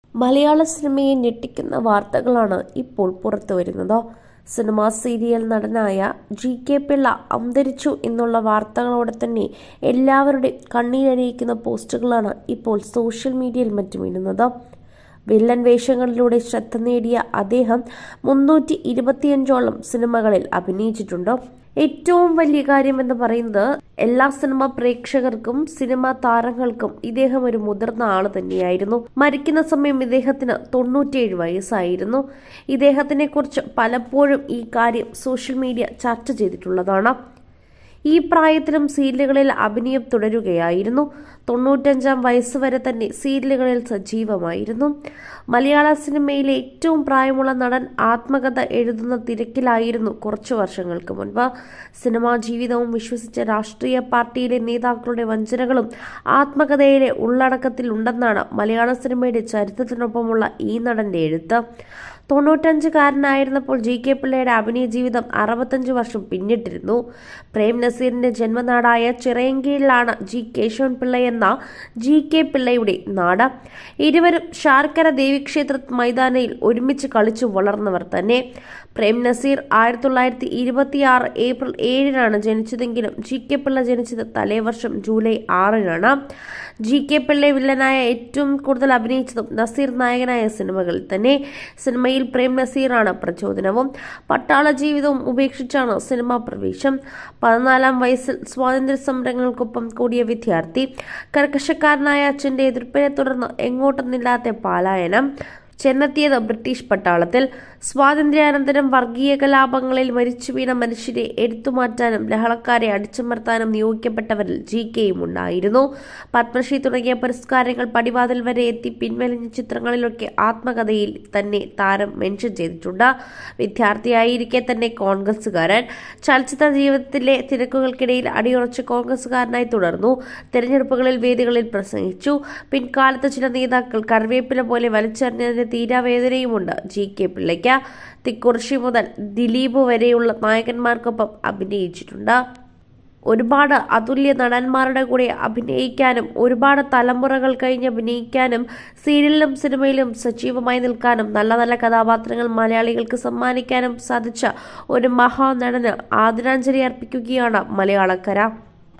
മലയാള സിനിമയെ ഞെട്ടിക്കുന്ന വാർത്തകളാണ് ഇപ്പോൾ പുറത്തുവരുന്നത്. സിനിമാ സീരിയൽ നടനായ GK പിള്ള അന്തരിച്ചു എന്നുള്ള വാർത്തകളോടെ തന്നെ എല്ലാവരുടെയും കണ്ണീരണിയിക്കുന്ന പോസ്റ്റുകളാണ് ഇപ്പോൾ സോഷ്യൽ മീഡിയയിൽ മറ്റും ഇടുന്നത്. വില്ലൻ വേഷങ്ങളിലൂടെ ശ്രദ്ധ നേടിയ അദ്ദേഹം 325ഓളം സിനിമകളിൽ അഭിനയിച്ചിട്ടുണ്ട്. ഏറ്റവും വലിയ കാര്യമെന്ന് പറയുന്നത് എല്ലാ സിനിമാ പ്രേക്ഷകർക്കും സിനിമാ താരങ്ങൾക്കും ഇദ്ദേഹം ഒരു മുതിർന്ന ആള് തന്നെയായിരുന്നു. മരിക്കുന്ന സമയം ഇദ്ദേഹത്തിന് 97 വയസ്സായിരുന്നു. ഇദ്ദേഹത്തിനെ കുറിച്ച് പലപ്പോഴും ഈ കാര്യം സോഷ്യൽ മീഡിയ ചർച്ച ചെയ്തിട്ടുള്ളതാണ്. ഈ പ്രായത്തിലും സീരിയലുകളിൽ അഭിനയം തുടരുകയായിരുന്നു. 95 വയസ്സ് വരെ തന്നെ സീരിയലുകളിൽ സജീവമായിരുന്നു. മലയാള സിനിമയിലെ ഏറ്റവും പ്രായമുള്ള നടൻ ആത്മകഥ എഴുതുന്ന തിരക്കിലായിരുന്നു കുറച്ചു വർഷങ്ങൾക്ക് മുൻപ്. സിനിമാ ജീവിതവും വിശ്വസിച്ച രാഷ്ട്രീയ പാർട്ടിയിലെ നേതാക്കളുടെ വഞ്ചനകളും ആത്മകഥയിലെ ഉള്ളടക്കത്തിൽ ഉണ്ടെന്നാണ് മലയാള സിനിമയുടെ ചരിത്രത്തിനൊപ്പമുള്ള ഈ നടന്റെ എഴുത്ത്. 95കാരനായിരുന്നപ്പോൾ GK പിള്ളയുടെ അഭിനയ ജീവിതം 65 വർഷം പിന്നിട്ടിരുന്നു. പ്രേം നസീറിന്റെ ജന്മനാടായ ചിറയൻകീഴിലാണ് കേശവൻ പിള്ള എന്ന GK പിള്ളയുടെ നാട്. ഇരുവരും ശാർക്കര ദേവീക്ഷേത്ര മൈതാനിയിൽ ഒരുമിച്ച് കളിച്ചു വളർന്നവർ തന്നെ. പ്രേം നസീർ 1926 ഏപ്രിൽ 7-നാണ് ജനിച്ചതെങ്കിലും GK പിള്ള ജനിച്ചത് തലേവർഷം ജൂലൈ 6-നാണ്. GK പിള്ളയെ വില്ലനായ ഏറ്റവും കൂടുതൽ അഭിനയിച്ചതും നസീർ നായകനായ സിനിമകളിൽ തന്നെ. സിനിമയിൽ പ്രേം നസീറാണ് പ്രചോദനവും. പട്ടാള ജീവിതവും ഉപേക്ഷിച്ചാണ് സിനിമാ പ്രവേശം. 14-ാം വയസ്സിൽ സ്വാതന്ത്ര്യ സമരങ്ങൾക്കൊപ്പം കൂടിയ വിദ്യാർത്ഥി. കർക്കശക്കാരനായ അച്ഛന്റെ എതിർപ്പിനെ തുടർന്ന് എങ്ങോട്ടെന്നില്ലാത്ത പലായനം. ചെന്നെത്തിയത് ബ്രിട്ടീഷ് പട്ടാളത്തിൽ. സ്വാതന്ത്ര്യാനന്തരം വർഗീയ കലാപങ്ങളിൽ മരിച്ചു വീണ മനുഷ്യരെ എടുത്തുമാറ്റാനും ലഹളക്കാരെ അടിച്ചമർത്താനും നിയോഗിക്കപ്പെട്ടവരിൽ GKയും ഉണ്ടായിരുന്നു. പത്മശ്രീ തുടങ്ങിയ പുരസ്കാരങ്ങൾ പടിവാതിൽ വരെ എത്തി പിൻവലിഞ്ഞ ചിത്രങ്ങളിലൊക്കെ ആത്മകഥയിൽ തന്നെ താരം മെൻഷൻ ചെയ്തിട്ടുണ്ട്. വിദ്യാർത്ഥിയായിരിക്കെ തന്നെ കോൺഗ്രസുകാരൻ. ചലച്ചിത്ര ജീവിതത്തിലെ തിരക്കുകൾക്കിടയിൽ അടിയുറച്ച കോൺഗ്രസുകാരനായി തുടർന്നു. തെരഞ്ഞെടുപ്പുകളിൽ വേദികളിൽ പ്രസംഗിച്ചു. പിൻകാലത്ത് ചില നേതാക്കൾ കറിവേപ്പില പോലെ വലിച്ചെറിഞ്ഞതിന്റെ തീരാവേദനയുമുണ്ട് GK പിള്ളയ്ക്ക്. തിക്കുറിശി മുതൽ ദിലീപ് വരെയുള്ള നായകന്മാർക്കൊപ്പം അഭിനയിച്ചിട്ടുണ്ട്. ഒരുപാട് അതുല്യ നടന്മാരുടെ കൂടെ അഭിനയിക്കാനും ഒരുപാട് തലമുറകൾ കഴിഞ്ഞ് അഭിനയിക്കാനും സീരിയലിലും സിനിമയിലും സജീവമായി നിൽക്കാനും നല്ല നല്ല കഥാപാത്രങ്ങൾ മലയാളികൾക്ക് സമ്മാനിക്കാനും സാധിച്ച ഒരു മഹാനടന് ആദരാഞ്ജലി അർപ്പിക്കുകയാണ് മലയാളക്കര.